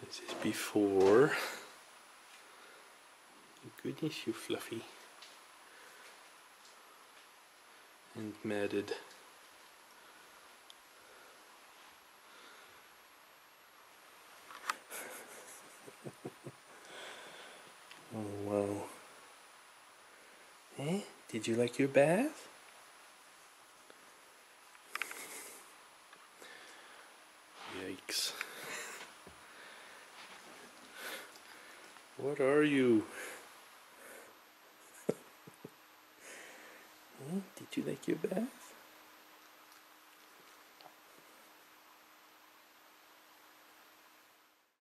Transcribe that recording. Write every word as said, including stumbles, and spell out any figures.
This is before. Goodness, you fluffy and matted. Oh wow. Eh? Did you like your bath? Yikes. What are you? Eh? Did you like your bath?